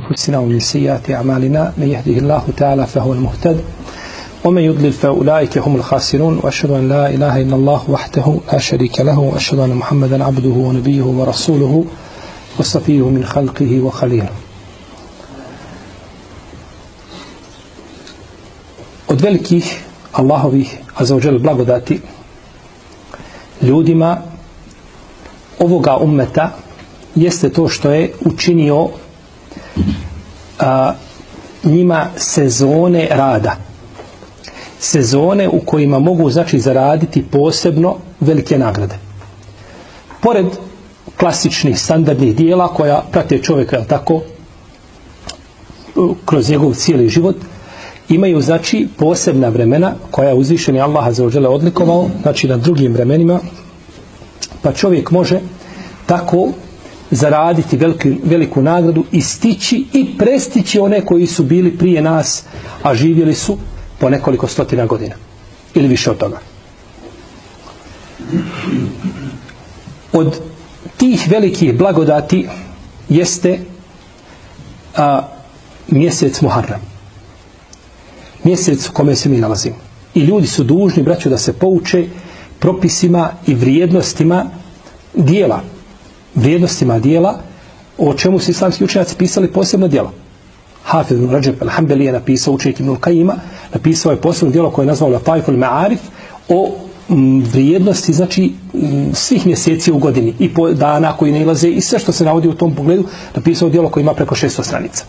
أنفسنا ومن سيئات أعمالنا من يهده الله تعالى فهو المهتد ومن يضلل فأولئك هم الخاسرون وأشهد أن لا إله إلا الله وحده لا شريك له وأشهد أن محمدا عبده ونبيه ورسوله وصفيه من خلقه وخليله. Od velikih Allahovih azza blagodati ljudima ovoga ummeta jeste to što je učinio njima sezone rada. Sezone u kojima mogu zaraditi posebno velike nagrade. Pored klasičnih standardnih dijela koja prate čovjeka tako kroz njegov cijeli život, imaju posebna vremena koja je uzvišeni Allah azza wa jalla odlikovao na drugim vremenima, pa čovjek može tako zaraditi veliku nagradu i stići i prestići one koji su bili prije nas, a živjeli su po nekoliko stotina godina ili više od toga. Od tih velikih blagodati jeste mjesec Muharram, mjesec u kome se mi nalazimo. I ljudi su dužni, braćo, da se pouče propisima i vrijednostima dijela, o čemu su islamski učenjaci pisali posebno djelo. Hafiz ibn Rajab al-Hanbali je napisao, učenik Ibn al-Qayyima, napisao je posebno djelo koje je nazvao Lataif al-Ma'arif o vrijednosti svih mjeseci u godini i po dana koji ne ilaze i sve što se navodi u tom pogledu. Napisao djelo koje ima preko 600 stranica.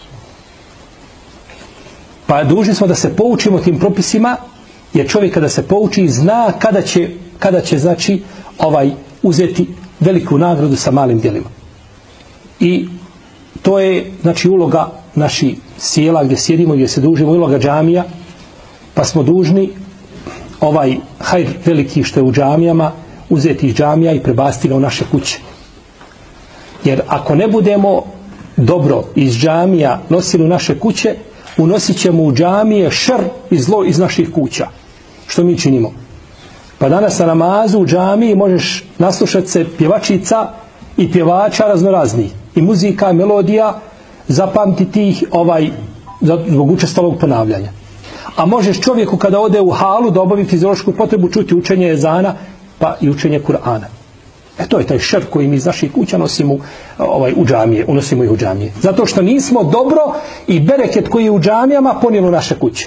Pa dužni smo da se poučimo tim propisima, jer čovjek kada se pouči zna kada će uzeti veliku nagradu sa malim djelima. I to je uloga naših sjela gdje sjedimo, gdje se družimo, uloga džamija, pa smo dužni ovaj hajr veliki što je u džamijama uzeti iz džamija i prebaciti ga u naše kuće. Jer ako ne budemo dobro iz džamija nosili u naše kuće, unosit ćemo u džamije šr i zlo iz naših kuća. Što mi činimo? Pa danas na namazu u džamiji možeš naslušati se pjevačica i pjevača raznoraznih i muzika, melodija, zapamtiti ih zbog učestalog ponavljanja. A možeš čovjeku kada ode u halu da obavi fiziološku potrebu čuti učenje ezana pa i učenje Kur'ana. To je taj šer koji mi iz naših kuća nosimo u džamije, unosimo ih u džamije. Zato što nismo dobro i bereket koji je u džamijama ponijeli u naše kuće.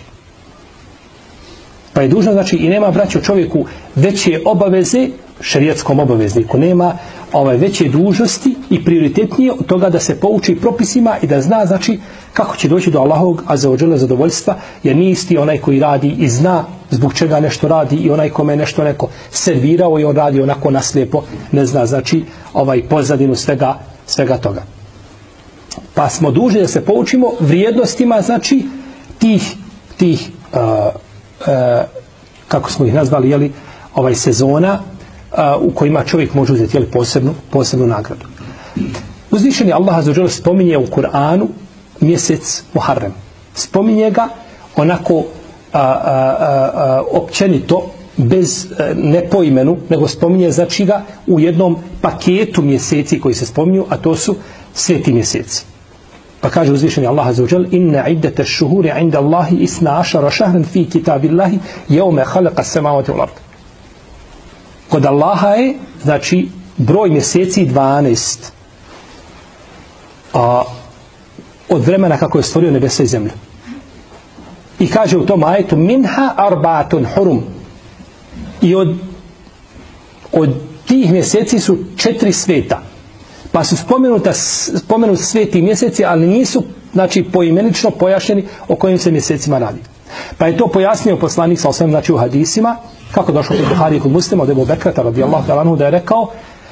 Pa je dužno, i nema, braćo, čovjeku veće obaveze, šerijetskom obavezniku, nema veće dužnosti i prioritetnije od toga da se pouči propisima i da zna, kako će doći do Allahovog azza wa jalla zadovoljstva, jer nije isti onaj koji radi i zna zbog čega nešto radi i onaj kome nešto neko servirao i on radi onako naslijepo, ne zna, pozadinu svega toga. Pa smo dužni da se poučimo vrijednostima, tih kako smo ih nazvali, sezona u kojima čovjek može uzeti posebnu nagradu. Uzvišeni Allah azza wa jalla spominje u Kur'anu mjesec Muharram. Spominje ga onako općenito, bez ne po imenu, nego spominje ga u jednom paketu mjeseci koji se spominju, a to su sveti mjeseci. Pa kaže uzvišeni Allah azza wa jalla: inna iddata ash-shuhuri 'inda Allahi 12 shahran fi kitabillahi yawma khalaqa as-samawati wal ard. Kod Allaha je, broj mjeseci 12. Od vremena kako je stvorio nebesa i zemlju. I kaže u tom ajetu: minha arba'atun hurum. I od tih mjeseci su 4 sveta. Pa su spomenuti sveti mjeseci, ali nisu poimenično pojašnjeni o kojim se mjesecima radi. Pa je to pojasnio poslanik sallallahu alejhi ve sellem u hadisima, kako došlo kod Buhari i kod Muslima od Ebu Bekrata radijallahu ta'ala anhu da je rekao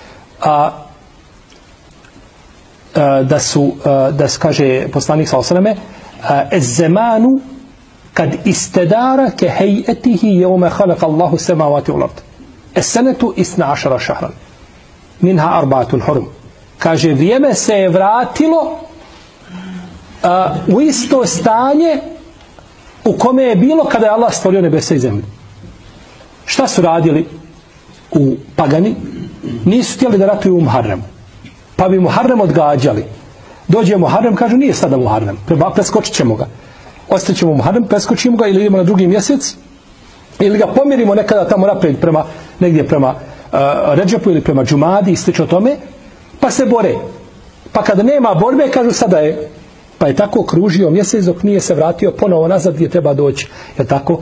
da kaže poslanik sallallahu alejhi ve sellem: "Ez-zamanu kad istadara ka hay'atihi yawma khalaqa Allahu as-samawati wal ard. Es-sanatu 12 shahran. Minha arba'atun hurum." Kaže, vrijeme se je vratilo u isto stanje u kome je bilo kada je Allah stvorio nebesa i zemlju. Šta su radili u pagani? Nisu htjeli da ratuju u Muharremu, pa bi Muharrem odgađali. Dođe Muharrem, kažu nije sada Muharrem, preskočit ćemo ga. Ostavit ćemo Muharrem, preskočimo ga ili idemo na drugi mjesec, ili ga pomirimo nekada tamo naprijed negdje prema Redžepu ili prema Džumadi i slično tome, pa se bore. Pa kada nema borbe, kažu sada je, pa je tako kružio mjesec dok nije se vratio ponovo nazad gdje treba doći. Je tako?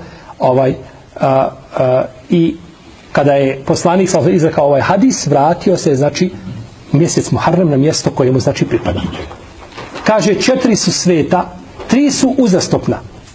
I kada je poslanik izrekao ovaj hadis, vratio se, znači, mjesec Muharrem na mjesto koje mu, znači, pripada. Kaže, 4 su sveta, 3 su uzastopna.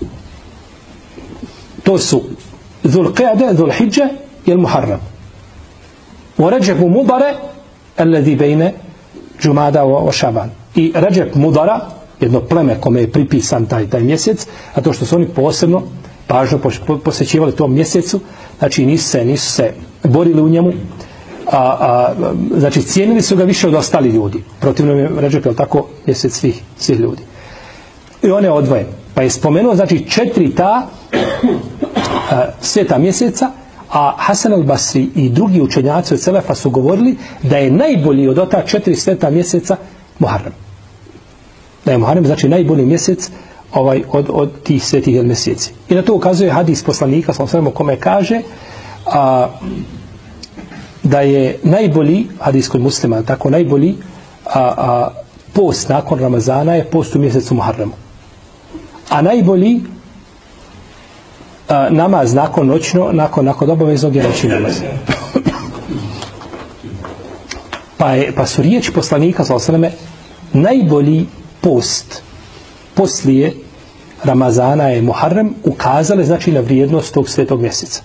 To su Dhul Qa'de, Dhul Hidže i Muharrem. U Redžepu Mudare, alladhi bejne Džumada o Šaban. I Redžep Mudara, jedno pleme kome je pripisan taj mjesec, a to što su oni posebno pažnju posvećivali tom mjesecu, znači nisu se borili u njemu, znači cijenili su ga više od ostali ljudi. Protivno je Redžep, je tako, mjesec svih ljudi. I on je odvojen. Pa je spomenuo, znači, 4 ta sveta mjeseca, a Hasan al-Basri i drugi učenjaci od Selefa su govorili da je najbolji od ta 4 sveta mjeseca Muharrem. Da je Muharrem, znači, najbolji mjesec od tih svetih mjeseci. I na to ukazuje hadis poslanika sallallahu alejhi kome kaže da je najbolji, hadis kod Muslima, tako, najbolji post nakon Ramazana je post u mjesecu Muharremu. A najbolji namaz nakon obaveznog je noćni namaz. Pa su riječi poslanika sallallahu alejhi ve selleme najbolji post poslije Ramazana je Muharrem, ukazale, znači, na vrijednost tog svetog mjeseca.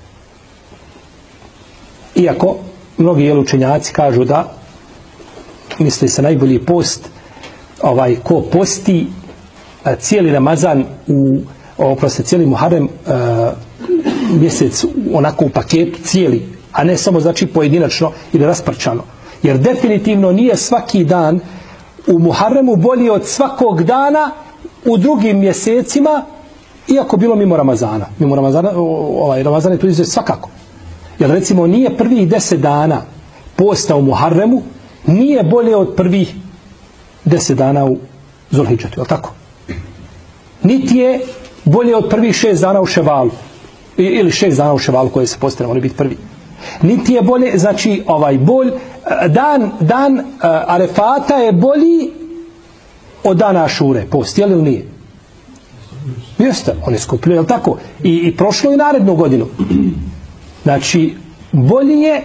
Iako mnogi učenjaci kažu da misli se najbolji post ko posti cijeli Ramazan cijeli Muharrem mjesec onako u paketu cijeli, a ne samo, znači, pojedinačno ili rasprčano. Jer definitivno nije svaki dan u Muharremu bolji od svakog dana u drugim mjesecima, iako bilo mimo Ramazana. Mimo Ramazana, Ramazan je tu izuzet svakako. Jer recimo nije prvih 10 dana posta u Muharremu, nije bolje od prvih 10 dana u Zulhidžetu, je li tako? Niti je bolje od prvih 6 dana u Ševalu, ili 6 dana u Ševalu koje se poste, ne mora biti prvi. Niti je bolje, znači, dan Arefata je bolji od dana Ašure, post, je li ili nije? Jeste, on je skupljio, je li tako? I prošlo i narednu godinu. Znači, bolji je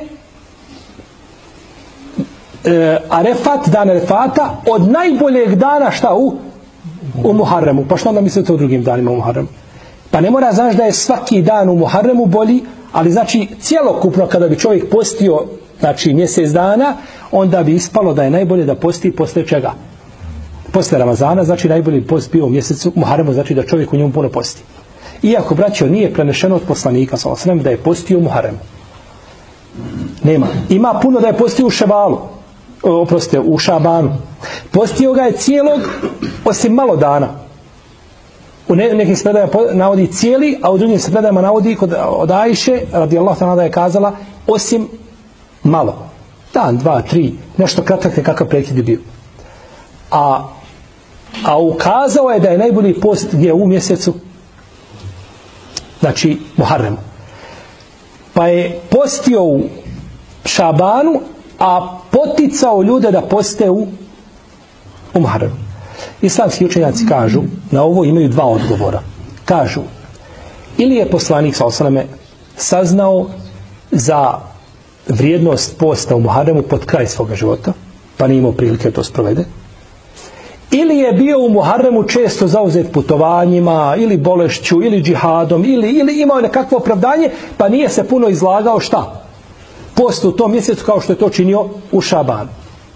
dan Arefata od najboljeg dana šta u Muharremu. Pa što onda mislite o drugim danima u Muharremu? Pa ne mora znaš da je svaki dan u Muharremu bolji, ali znači cjelokupno kada bi čovjek postio, znači, mjesec dana, onda bi ispalo da je najbolje da posti posle čega? Posle Ramazana, znači najbolji post bio u mjesecu Muharremu, znači da čovjek u njemu puno posti. Iako, braćo, nije prenešeno od poslanika sallallahu alejhi ve sellem da je postio u Muharremu. Nema. Ima puno da je postio u Ševalu, u Šabanu. Postio ga je cijelog, osim malo dana. U nekim se predajama navodi cijeli, a u drugim se predajama navodi od Ajše, radijallahu ta'ala, da je kazala osim malo. Dan, 2, 3, nešto kratak nekakav prekid je bio. A ukazao je da je najbolji post gdje u mjesecu, znači Muharremu. Pa je postio u Šabanu, a poticao ljude da poste u Muharremu. Islamski učenjaci kažu, na ovo imaju 2 odgovora. Kažu, ili je poslanik sallallahu alejhi ve selleme saznao za vrijednost posta u Muharremu pod kraj svoga života, pa nije imao prilike to sprovede, ili je bio u Muharremu često zauzet putovanjima, ili bolešću, ili džihadom, ili imao nekakvo opravdanje, pa nije se puno izlagao šta? Post u tom mjesecu kao što je to činio u Šabanu.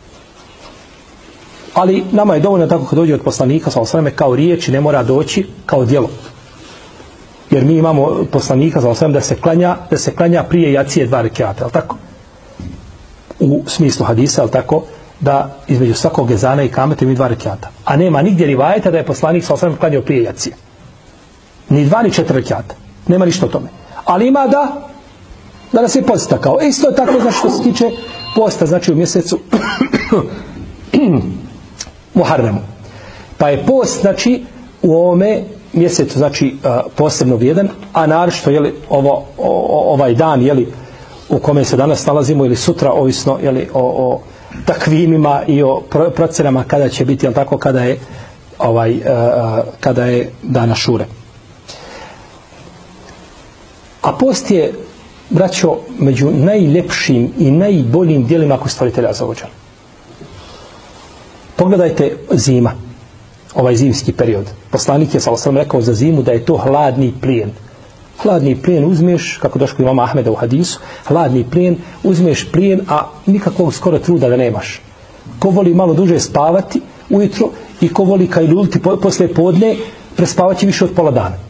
Ali nama je dovoljno tako kad dođe od poslanika sallallahu alejhi ve selleme kao riječ, ne mora doći kao djelo. Jer mi imamo poslanika sallallahu alejhi ve selleme da se klanja prije jacije 2 rekata, al tako? U smislu hadisa, al tako, da između svakog ezana i kameta ima 2 rekata. A nema nigdje rivajeta da je poslanik sallallahu alejhi ve selleme klanjao prije jacije. Ni 2 ni 4 rekata. Nema ništa o tome. Ali ima da nas je podstakao. Isto tako, znači, što se tiče posta, znači u mjesecu Muharremu. Pa je post, znači, u ovome mjesecu, znači, posebno vrijedan, a naročito, jeli, ovaj dan, jeli, u kome se danas nalazimo, ili sutra, ovisno, jeli, o takvimima i o procenama kada će biti, jel tako, kada je dan Ašure. A post je, braćo, među najljepšim i najboljim djelima ako stvoritelja Azzawajal. Pogledajte zima, ovaj zimski period. Poslanik je sallallahu alejhi ve sellem rekao za zimu da je to hladni plijen. Hladni plijen uzmeš, kako došlo imama Ahmeda u hadisu, hladni plijen, uzmeš plijen, a nikakvog skoro truda da nemaš. Ko voli malo duže spavati ujutro i ko voli kajluliti posle podne, prespavati više od pola dana.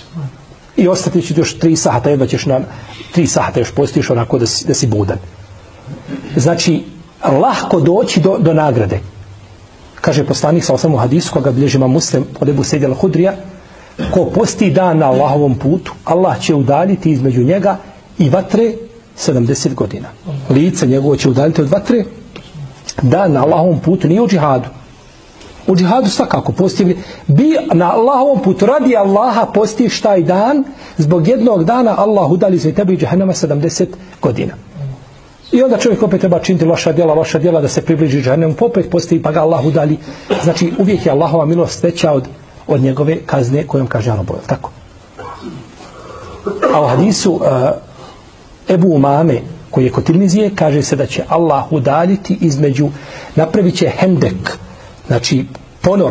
I ostati će još 3 sata, jedva ćeš na 3 sata još postiš onako da si budan. Znači, lahko doći do nagrade. Kaže poslanik sallallahu alejhi ve sellem u hadisu koga bilježi imam Muslim od Ebu Sejda al-Hudrija, ko posti dan na Allahovom putu, Allah će udaljiti između njega i vatre 70 godina. Lice njegovo će udaljiti od vatre. Dan na Allahovom putu nije u džihadu. U džihadu svakako posti bi na Allahovom putu radi Allaha postiš taj dan, zbog jednog dana Allah udali za tebe i džehennema 70 godina. I onda čovjek opet treba činiti loša djela da se približi džehennemu, opet postoji pa ga Allah udali. Znači uvijek je Allahova milost veća od njegove kazne kojom kaže robovi. Tako. A u hadisu Ebu Umame koji je kod Tirmizije kaže se da će Allah udaljiti između, napravit će hendek, znači ponor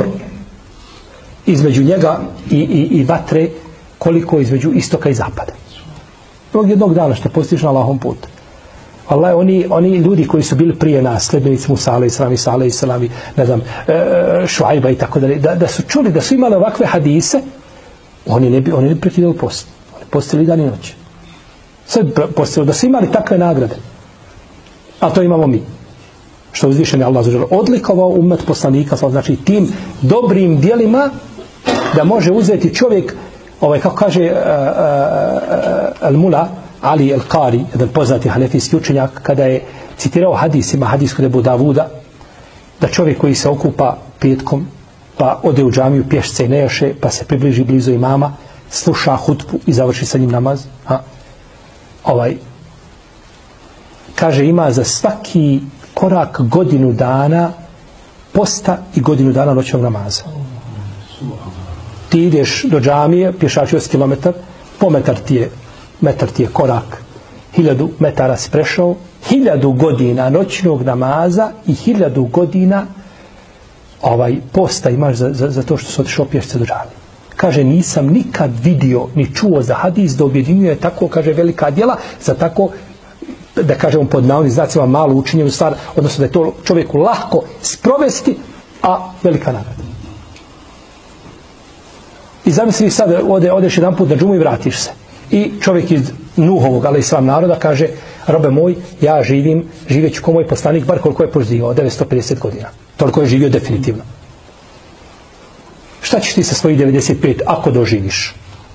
između njega i vatre koliko između istoka i zapada. Jednog dana što postiš na Allahom putu. Allah, oni ljudi koji su bili prije nas, sledbenici Musa a.s. ne znam, Šuajba i tako dalje, da su čuli, da su imali ovakve hadise, oni ne bi prekidali post. Oni postili dan i noć. Sve postili, da su imali takve nagrade. A to imamo mi. Što uzvišen je Allah odlikovao umet poslanika, znači tim dobrim djelima da može uzeti čovjek, kako kaže Al-Mula Ali El-Qari, jedan poznati hanefijski učenjak, kada je citirao hadis, ima hadis kod Ebu Davuda, da čovjek koji se okupa petkom, pa ode u džamiju pješce i nejaše, pa se približi blizu imama, sluša hutbu i završi sa njim namaz, kaže ima za svaki korak godinu dana posta i godinu dana noćnog namaza. Ti ideš do džamije, pješač još kilometar, po metar ti je korak, 1000 metara si prešao, 1000 godina noćnog namaza i 1000 godina posta imaš za to što se otišao pješce do džamije. Kaže, nisam nikad vidio ni čuo za hadis da objedinjuje tako, kaže, velika djela za tako, da kažemo pod navodnim znacima, malo učinjenu stvar, odnosno da je to čovjeku lahko sprovesti, a velika nagrada. I zamisli sad, odeš jedan put na džumu i vratiš se. I čovjek iz Nuhovog, ali i svam naroda, kaže, robe moj, ja živjeću ko moj poslanik, bar koliko je poživio, 950 godina. Toliko je živio definitivno. Šta ćeš ti sa svojih 95 ako doživiš?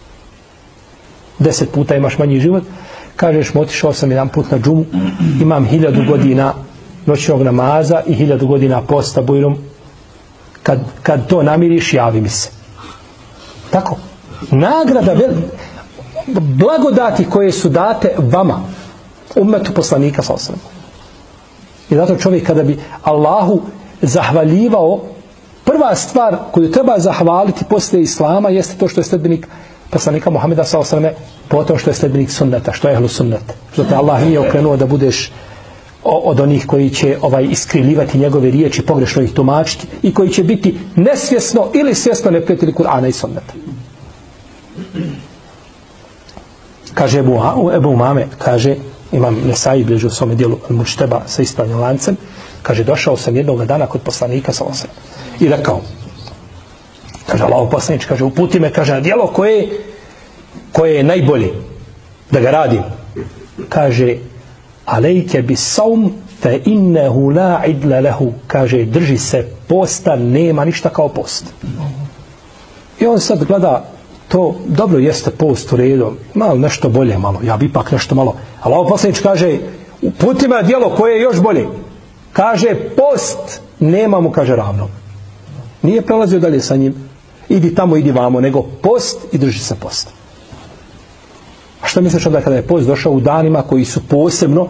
10 puta imaš manji život, kažeš, otišao sam jedan put na džumu, imam 1000 godina noćnog namaza i 1000 godina posta bujrom, kad to namiriš, javi mi se. Tako. Nagrada, blagodati koje su date vama, ummetu poslanika sallallahu alejhi ve sellem. I zato čovjek kada bi Allahu zahvaljivao, prva stvar koju treba zahvaliti poslije Islama jeste to što je sledbenik poslanika Muhameda sallallahu alejhi ve sellem, potom što je sledbenik sunneta, što je ehlu sunnet. Što te Allah nije okrenuo da budeš od onih koji će iskrivljivati njegove riječi, pogrešno ih tumačiti i koji će biti nesvjesno ili svjesno neprijatelji Kur'ana i sunneta. Kaže Ebu Umame, kaže, imam Nesai bližu u svome dijelu Al-Mučteba sa ispravnim lancem, kaže, došao sam jednog dana kod poslanika sallallahu alejhi ve sellem i rekao, kaže, Allahov poslanič, kaže, uputi me, kaže, na djelo koje je najbolje da ga radim. Kaže, alejke bis saum fe innehu la idla lehu, kaže, drži se posta, nema ništa kao post. I on sad gleda to, dobro jeste post u redu, malo nešto bolje, malo, ja bi ipak nešto malo. Allahov poslanič kaže, uputi me na djelo koje je još bolje. Kaže, post nema mu, kaže, ravno. Nije prelazio dalje sa njim. Idi tamo, idi vamo, nego post i drži se posta. A što misliš onda kada je post došao u danima koji su posebno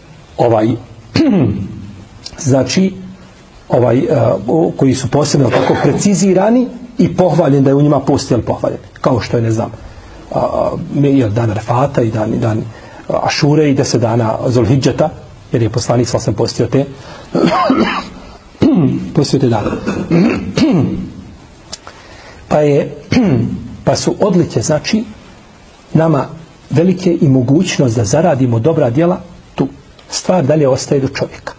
znači koji su posebno tako precizirani i pohvaljen, da je u njima post pohvaljen. Kao što je, ne znam, dan Refata i dan Ašure i 10 dana Zulhidžeta, jer je poslanik sam postio te dane. Pa su odlike, znači, nama velike i mogućnost da zaradimo dobra djela, tu stvar dalje ostaje do čovjeka.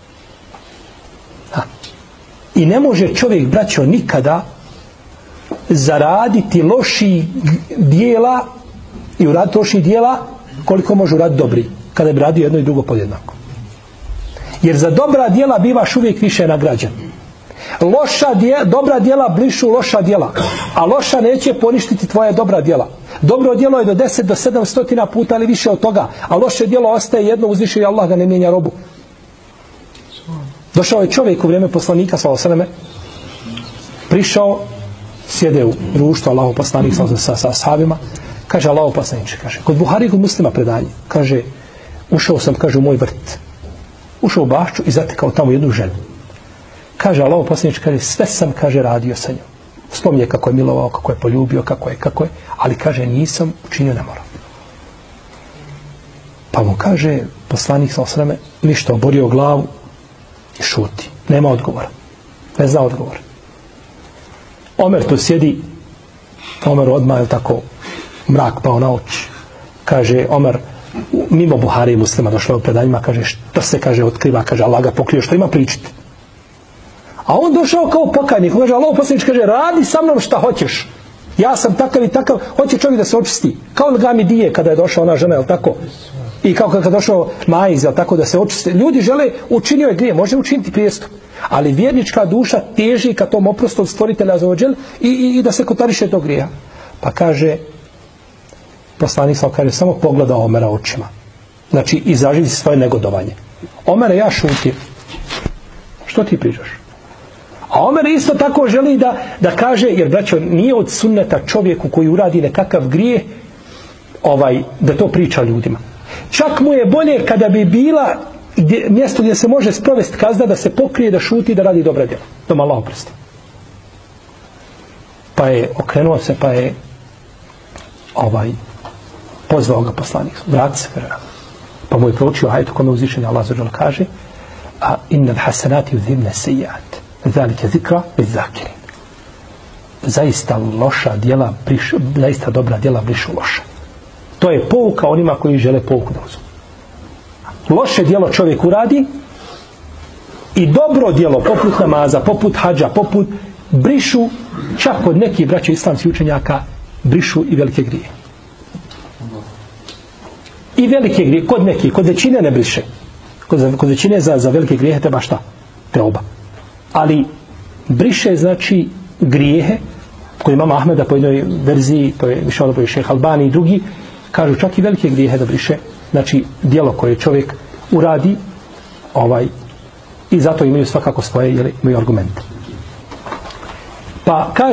I ne može čovjek, braćo, nikada zaraditi loših dijela i uraditi loših dijela koliko može uraditi dobri, kada bi radio jedno i drugo podjednako. Jer za dobra djela bivaš uvijek više nagrađen. Dobra djela brišu loša djela, a loša neće poništiti tvoja dobra djela. Dobro djelo je do 10 do 700 puta, ali više od toga, a loše djelo ostaje jedno, uzviše i Allah ga ne mijenja robu. Došao je čovjek u vrijeme poslanika sallallahu alejhi ve selleme, prišao, sjede u društvu Allahov poslanik sa ashabima, kaže Allahov poslaniče, kaže, kod Buhari i kod Muslima predanje, kaže, ušao sam, kaže, u moj vrt, ušao u bašču i zatekao tamo jednu ženu. Kaže Allahov poslaniče, kaže, sve sam, kaže, radio sa njom. Spominje kako je milovao, kako je poljubio, kako je, ali kaže, nisam učinio nemoral. Pa mu kaže poslanik sallallahu alejhi ve selleme, ništa, oborio glavu i šuti. Nema odgovora. Ne zna odgovor. Omer tu sjedi, Omer odmah je tako mrak pao na oči. Kaže Omer, mimo Buhari i Muslima došlo u predanjima, kaže, što se, kaže, otkriva, kaže, Allah ga pokrio, što ima pričati. A on došao kao pokajnik, kaže, Allah poslanič, kaže, radi sa mnom šta hoćeš. Ja sam takav i takav, hoće čovjek da se očisti. Kao Lgami Dije kada je došla ona žena, je li tako? I kao kada je došao Maiz, je li tako, da se očisti. Ljudi žele, učinio je grije, može učiniti prijestup. Ali vjernička duša teži ka tom oprostu od stvoritelja azzawajal i da se kotariše do grija. Pa kaže, poslanik sallallahu alejhi ve sellem, samo pogleda Omera očima. Znači, izraži svoje negodovanje. Omere, ja šutim. Što ti pričaš? A Omer isto tako želi da kaže, jer braćo, nije od sunneta čovjeku koji uradi nekakav grijeh, da to priča ljudima. Čak mu je bolje kada bi bila mjesto gdje se može sprovesti kazna, da se pokrije, da šuti, da radi dobra djela. To malo oprosti. Pa je okrenuo se, pa je pozvao ga poslanik. Vrati se, pa mu je proučio ajetu kome uzvišeni Allah azza wa jalla kaže, a innal hasanati yudhibna sayyi'at. Zalika zikra lizakirin. Zaista loša djela brišu, zaista dobra djela brišu loša. To je pouka onima koji žele pouku da uzmu. Loše djelo čovjek uradi i dobro djelo, poput namaza, poput hadža, poput brišu, čak kod nekih braća islamskih učenjaka, brišu i velike grije. I velike grije, kod nekih, kod većine ne briše. Kod većine za velike grijehe treba šta? Teoba. Ali briše, znači, grijehe, koji imamo Ahmeda po jednoj verziji, to je više ono šejh Albani i drugi, kažu čak i velike grijehe da briše, znači, djelo koje čovjek uradi, i zato imaju svakako svoje, imaju argumente. Pa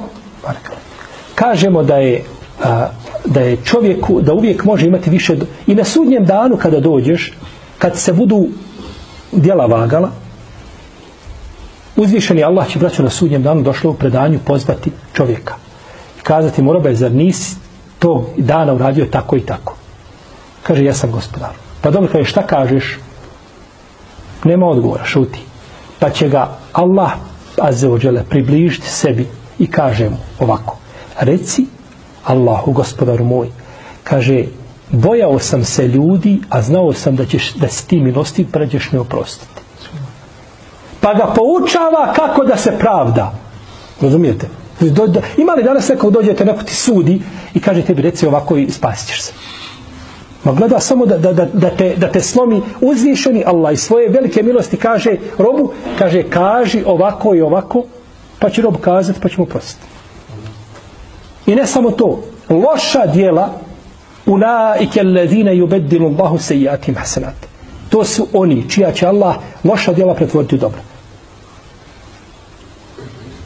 kažemo da je čovjeku, da uvijek može imati više, i na sudnjem danu kada dođeš, kad se budu djela vagala, uzvišeni Allah će, braćo, na sudnjem danu došlo u predanju pozvati čovjeka i kazati mu, robe, zar nisi tog dana uradio tako i tako? Kaže, ja sam gospodar. Pa dobro, kaže, šta kažeš? Nema odgovora, šuti. Pa će ga Allah azzawajal približiti sebi i kaže mu ovako, reci Allahu, gospodaru moj, kaže, bojao sam se ljudi, a znao sam da si ti milostiv, pa ćeš me oprostiti. Pa ga poučava kako da se pravda. Razumijete? Ima li danas neko dođete, neko ti sudi i kaže tebi, reci ovako i spasit ćeš se. Ma gleda samo da te slomi uzvišeni Allah i svoje velike milosti kaže robu, kaže, kaži ovako i ovako, pa će rob kazati, pa će mu oprostiti. I ne samo to, loša djela, ulaike allazina yubeddilu Allahu sayyi'atihim hasanat. To su oni čija će Allah loša djela pretvoriti u dobro.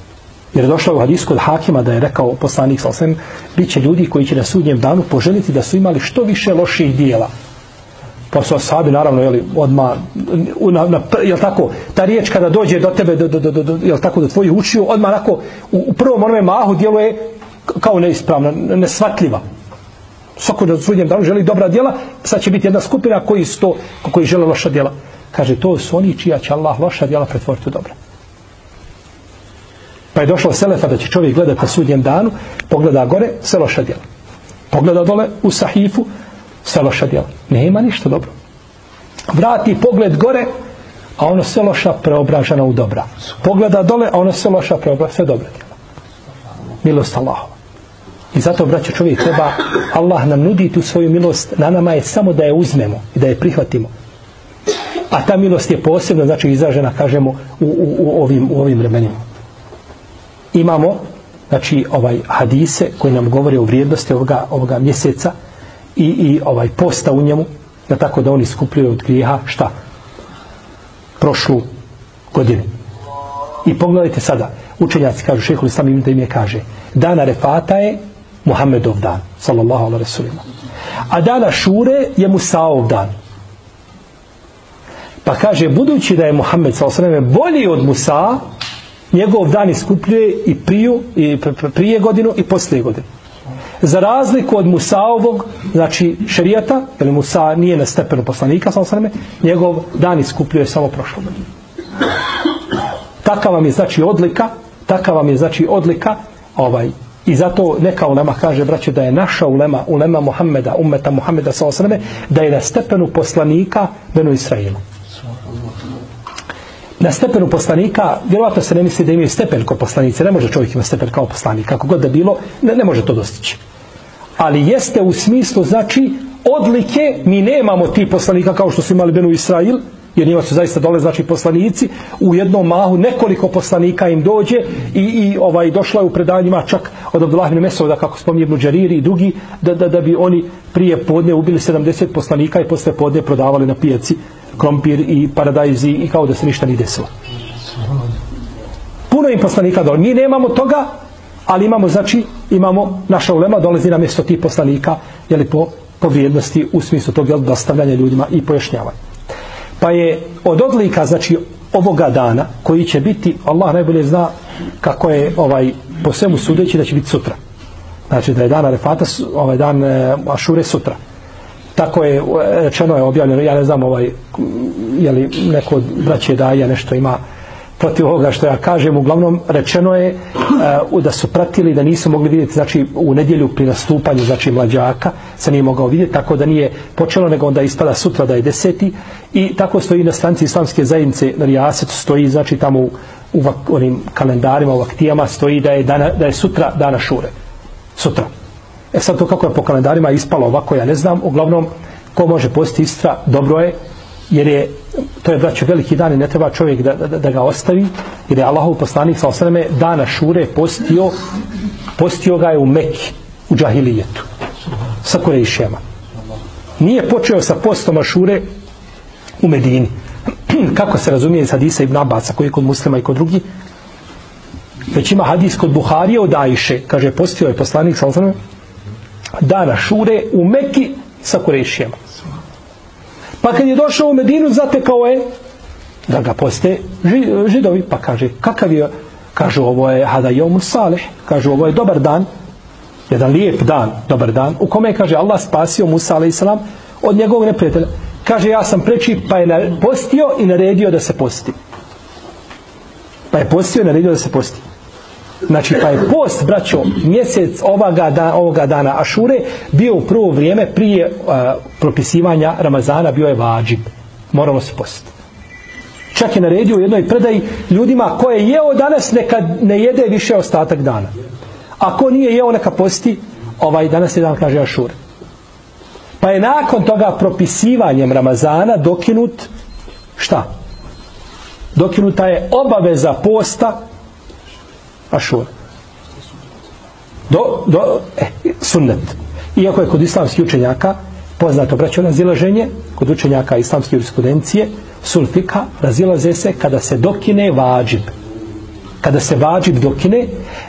Jer je došlo u hadisu kod Hakima da je rekao poslanik sallallahu alejhi ve sellem, bit će ljudi koji će na sudnjem danu poželiti da su imali što više loših dijela. Pa su ashabi naravno odmah jel tako, ta riječ kada dođe do tebe jel tako, do tvojih ušiju, odmah onako u prvom onome mahu djeluje kao neispravna, nesvatljiva. Svako na sudnjem danu želi dobra djela, sad će biti jedna skupina koji žele loša djela. Kaže, to su oni čija će Allah loša djela pretvoriti u dobra. Pa je došlo selefa da će čovjek gledati na sudnjem danu, pogleda gore, sve loša djela. Pogleda dole u sahifu, sve loša djela. Nema ništa dobro. Vrati pogled gore, a ono sve loša preobražena u dobra. Pogleda dole, a ono sve loša preobražena, sve dobra djela. Milost Allahova. I zato, braćo, čovjek treba, Allah nam nudi tu svoju milost, na nama je samo da je uzmemo i da je prihvatimo. A ta milost je posebno, znači, izražena, kažemo, u ovim vremenima. Imamo, znači, hadise koji nam govore o vrijednosti ovoga mjeseca i posta u njemu, da tako da oni skupljaju od grijeha, šta? Prošlu godinu. I pogledajte sada, učenjaci kažu, šejhul islam Ibn Tejmije kaže, dan Arefata je Muhammedov dan, sallallahu alejhi ve sellem. A dan Ašure je Musaov dan. Pa kaže, budući da je Muhammed sallallahu alejhi ve sellem bolji od Musa, njegov dan iskupljuje i prije godinu i poslije godine. Za razliku od Musaovog, znači šerijata, jer Musa nije na stepenu poslanika, sallallahu alejhi ve sellem, njegov dan iskupljuje samo prošlu godinu. Takav vam je znači odlika, i zato neka ulema kaže, braće, da je naša ulema Muhammeda, ummeta Muhammeda sallallahu alejhi ve sellem, da je na stepenu poslanika Benu Israila. Na stepenu poslanika, vjerovatno se ne misli da imaju stepen kao poslanice, ne može čovjek imati stepen kao poslanik, kako god da bilo, ne može to dostići. Ali jeste u smislu, znači, odlike, mi nemamo ti poslanika kao što su imali Benu Israil, jer njima su zaista dole, znači, poslanici, u jednom mahu nekoliko poslanika im dođe i došla je u predanjima čak od Abdullah ibn Mesouda, kako spominje Ibn Đariri i drugi, da bi oni prije podne ubili 70 poslanika i posle podne prodavali na pijaci krompir i paradajz i kao da se ništa nije desilo. Puno im poslanika dole. Mi nemamo toga, ali imamo naša ulema, dolazi na mjesto tih poslanika, po vrijednosti u smislu tog dostavljanja ljudima i pojašnjavanja. Pa je od odlika, znači, ovoga dana, koji će biti, Allah najbolje zna kako je po svemu sudeći da će biti sutra. Znači da je dan Arefata, dan Ašure sutra. Tako je, rečeno je objavljeno, ja ne znam, je li neko od braće daja nešto ima protiv ovoga što ja kažem, uglavnom rečeno je da su pratili, da nisu mogli vidjeti, znači, u nedjelju pri nastupanju, znači, mlađaka se nije mogao vidjeti, tako da nije počelo, nego onda ispada sutra da je 10. I tako stoji na stranici Islamske zajednice na Rijasetu, stoji, znači, tamo u onim kalendarima, u vaktijama stoji da je sutra dana Šure. Sutra. Sad to kako je po kalendarima ispalo ovako, ja ne znam, uglavnom, ko može postiti istra, dobro je, jer to je, braćo, veliki dan i ne treba čovjek da ga ostavi, jer je Allahov poslanik sallallahu alejhi ve sellem dana Šure postio ga je u Mekki, u džahilijetu, sa Kurejšijama. Nije počeo sa postom Ašure u Medini. Kako se razumije iz hadisa Ibn Abasa, koji je kod Muslima i kod drugih, već ima hadis kod Buharije od Ajše, kaže, postio je poslanik sallallahu alejhi ve sellem dana Šure u Mekki sa Kurejšijama. Pa kad je došao u Medinu, zatekao je da ga poste Židovi, pa kaže, kakav je? Kažu, ovo je hada jeumun salih, kažu, ovo je dobar dan, jedan lijep dan, dobar dan, u kome je, kaže, Allah spasio Musa a.s. od njegovog neprijatelja. Kaže, ja sam preči, pa je postio i naredio da se posti. Znači, pa je post, braćo, mjesec ovoga dana Ašure bio u prvo vrijeme prije propisivanja Ramazana, bio je vadžib. Moramo se postiti. Čak je naredio u jednoj predaji ljudima ko je jeo danas, neka ne jede više ostatak dana. A ko nije jeo, neka posti, danas je dan, kaže, Ašure. Pa je nakon toga propisivanjem Ramazana dokinut, šta? Dokinuta je obaveza posta Ašura. Sunnet. Iako je kod islamskih učenjaka poznato, braćo, razilaženje, kod učenjaka islamske jurisprudencije, sulfika, razilaze se kada se dokine vadžib. kada se vadžib dokine,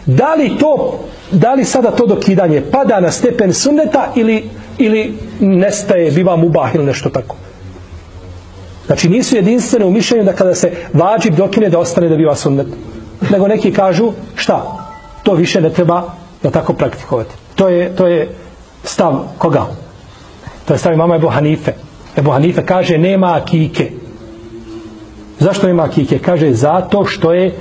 da li sada to dokidanje pada na stepen sunneta ili nestaje, biva mubah ili nešto tako. Znači nisu jedinstvene u mišljenju da kada se vadžib dokine da ostane da biva sunnet. Nego neki kažu šta? To više ne treba da tako praktikovati. To je stav koga? To je stav imama Ebu Hanife. Ebu Hanife kaže nema akike. Zašto nema akike? Kaže zato što je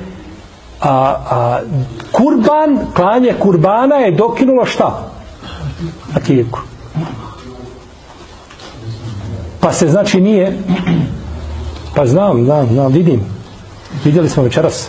kurban, klanje kurbana je dokinulo šta? Akiku. Pa se znači nije, pa znam, vidim. Vidjeli smo večeras.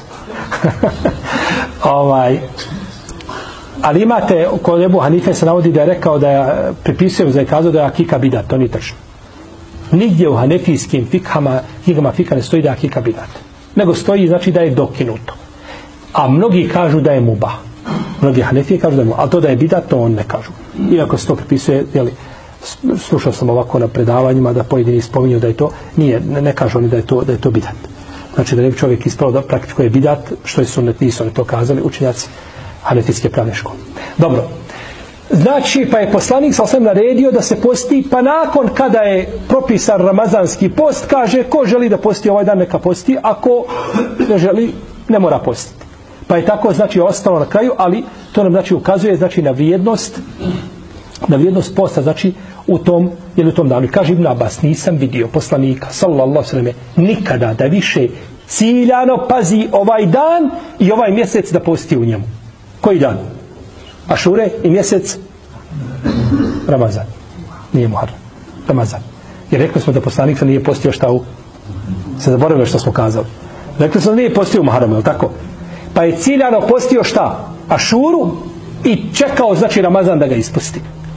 Ali imate, kod Ebu Hanife se navodi da je rekao da je, pripisujem da je kazao da je akika bidat, to nije tačno. Nigdje u hanefijskim knjigama fika ne stoji da je akika bidat. Nego stoji znači da je dokinuto. A mnogi kažu da je mubah. Mnogi hanefije kažu da je mubah. Ali to da je bidat, to on ne kažu. Iako se to pripisuje, jeli, slušao sam ovako na predavanjima da pojedini spominju da je to, ne kažu oni da je to bidat. Znači da ne bi čovjek ispravo da praktikuje bidat, što je sunnet, nisu oni to kazali učenjaci hanefijske pravne škole. Dobro. Znači, pa je poslanik sa osvijem naredio da se posti, pa nakon kada je propisan ramazanski post, kaže, ko želi da posti ovaj dan, neka posti, ako ne želi, ne mora postiti. Pa je tako, znači, ostalo na kraju, ali to nam, znači, ukazuje, znači, na vrijednost posta, znači, u tom danu. I kaže Ibn Abbas, nisam vidio poslanika, sallallahu sallam, nikada da više ciljano pazi ovaj dan i ovaj mjesec da posti u njemu. Koji dan? Ašure i mjesec Ramazan. Nije Muharram. Ramazan. Jer rekli smo da poslanik nije postio šta u... Se zaboravili što smo kazali. Rekli smo da nije postio u Muharramu, je li tako? Pa je ciljano postio šta? Ašuru i čekao, znači, Ramazan da ga ispusti.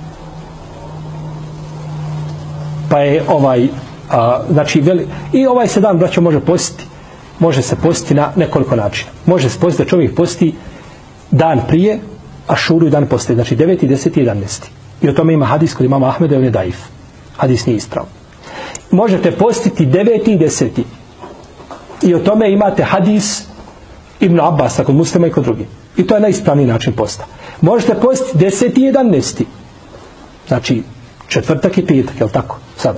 Pa je znači, i ovaj se dan, braćo, može postiti. Može se postiti na nekoliko načina. Može se postiti da čovjek posti dan prije, Ašuru i dan poslije, znači 9. 10. i 11. I o tome ima hadis kod imama Ahmeda, on je daif. Hadis nije ispravan. Možete postiti 9. i 10. I o tome imate hadis Ibn Abbasa kod Muslima i kod drugih. I to je najispravniji način posta. Možete postiti 10. i 11. Znači četvrtak i petak, je li tako? Sada.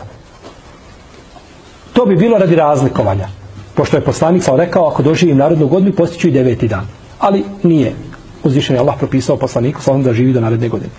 To bi bilo radi razlikovanja. Pošto je poslanik rekao, ako doživim narodnu godinu, postiću i 9. dan. Ali nije. Uzvišen je Allah propisao poslaniku slavno da živi do naredne godine.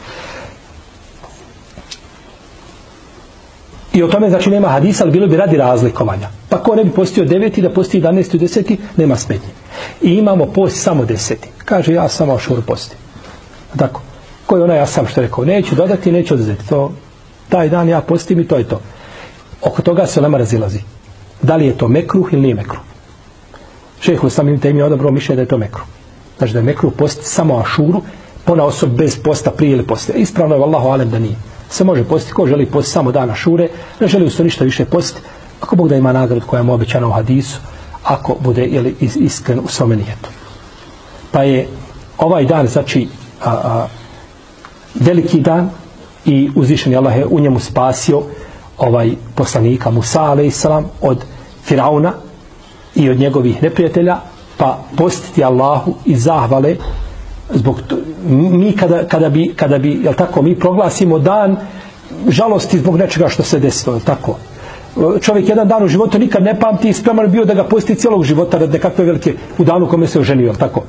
I o tome znači nema hadisa, ali bilo bi radi razlikovanja. Pa ko ne bi postio 9. da posti 11. i 10. nema smetnje. I imamo post samo 10. Kaže ja samo Ašuru posti. Tako. Ko je ja sam što rekao, neću dodati, neću oduzeti. Taj dan ja postim i to je to. Oko toga se ulema razilazi. Da li je to mekruh ili nije mekruh? Šejh Islam Ibn Tejmija odabrao mišljenje da je to mekruh. Znači da je mekruh postiti samo Ašuru, pona osob bez posta prije ili poslije. Ispravno je vallahu alem da nije. Se može postiti, ko želi postiti samo dan Ašure, ne želi u ništa više postiti, ako Bog da ima nagradu koja mu obećana u hadisu, ako bude iskren u svome nijetu. Pa je ovaj dan, znači, veliki dan i uzvišeni Allah je u njemu spasio poslanika Musa a.s. od Firauna i od njegovih neprijatelja, pa postiti Allahu i zahvale zbog mi kada bi jel tako, mi proglasimo dan žalosti zbog nečega što se desilo, jel tako? Čovjek jedan dan u životu nikad ne pamti i spreman bio da ga posti cijelog života radi nekakve velike u danu kome se oženio, jel tako?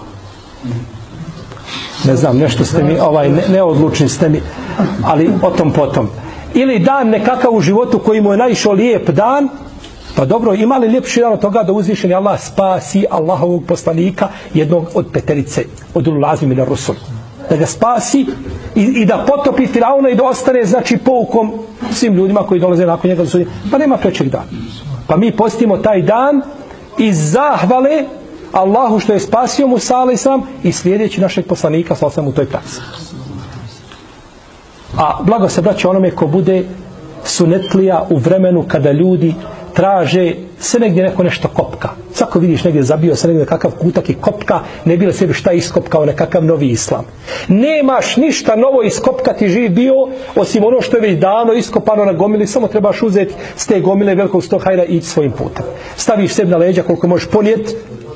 Ne znam, nešto ste mi neodlučni ste mi, ali o tom potom. Ili dan nekakav u životu koji mu je naišao lijep dan, pa dobro, ima li ljepši dan od toga da uzvišeni Allah spasi Allahovog poslanika, jednog od peterice, od ulul azmi mina rusul. Da ga spasi i da potopi Firauna i da ostane, znači, poukom svim ljudima koji dolaze nakon njega. Pa nema prečeg dana. Pa mi postimo taj dan iz zahvale Allahu što je spasio Musa a.s. i slijedeći našeg poslanika sa u toj praksi. A blago se braće onome ko bude sunetlija u vremenu kada ljudi traže se negdje neko nešto kopka. Svako vidiš negdje zabio se negdje kakav kutak i kopka, ne bi li sebi šta iskopkao nekakav novi islam. Nemaš ništa novo iskopkati živ bio, osim ono što je već davno iskopano na gomili, samo trebaš uzeti s te gomile velikog 100 hajra i ići svojim putem. Staviš sebi na leđa koliko možeš ponijeti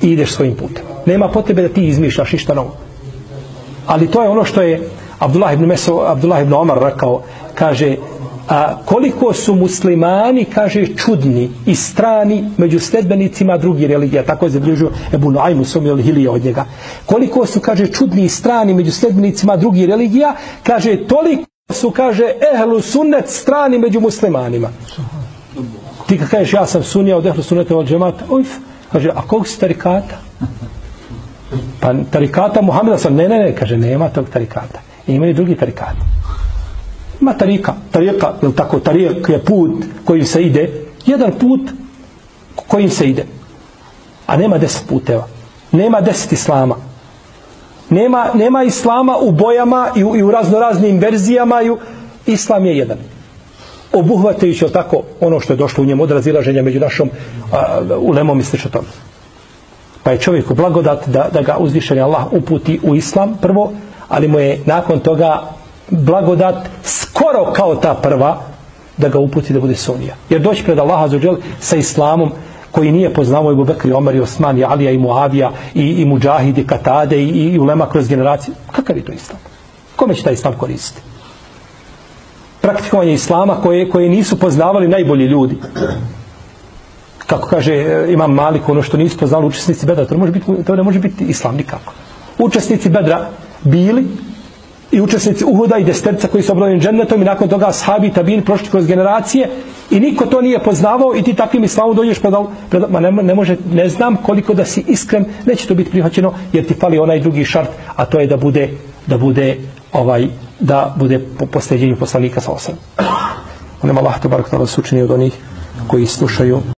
i ideš svojim putem. Nema potrebe da ti izmišljaš ništa novo. Ali to je ono što je Abdullah ibn Omar rekao, kaže, koliko su muslimani, kaže, čudni i strani među sledbenicima drugih religija, tako je zabilježio Ebu Nuajmu Somil Hilija od njega. Koliko su, kaže, čudni i strani među sledbenicima drugih religija, kaže, toliko su, kaže, ehlu sunnet strani među muslimanima. Ti kad kažeš, ja sam sunija od ehlu sunneta od džemata, kaže, a kog si tarikata? Pa tarikata Muhameda sam, ne, kaže, nema tog tarikata. Ima i drugi tarikati. Ima tarika, je tako, tarik je put kojim se ide, jedan put kojim se ide. A nema 10 puteva. Nema 10 islama. Nema islama u bojama i u raznoraznim verzijama. Islam je jedan. Obuhvatajući, je tako, ono što je došlo u njemu od razilaženja među našom ulemom i slično tome. Pa je čovjeku blagodat da ga uzvišeni Allah uputi u islam prvo, ali mu je nakon toga blagodat skoro kao ta prva da ga uputi da bude sunija. Jer doći pred Allaha azza wa džel sa islamom koji nije poznavao Ebu Bekr, Omar i Osman i Alija i Muavija i Mudžahid i Katade i ulema kroz generacije. Kakav je to islam? Kome će taj islam koristiti? Praktikovanje islama koje nisu poznavali najbolji ljudi. Kako kaže Imam Malik, ono što nisu poznali učesnici Bedra, to ne može biti islam nikako. Učesnici Bedra bili i učesnici Uhuda i desterca koji su obrovljeni džennetom i nakon toga ashabi i tabini prošli kroz generacije i niko to nije poznavao i ti takvim islamom dođeš ne može, ne znam koliko da si iskren, neće to biti prihvaćeno jer ti fali onaj drugi šart, a to je da bude po posljeđenju poslanika sa osam. Onem Allah te barak da se učini od onih koji slušaju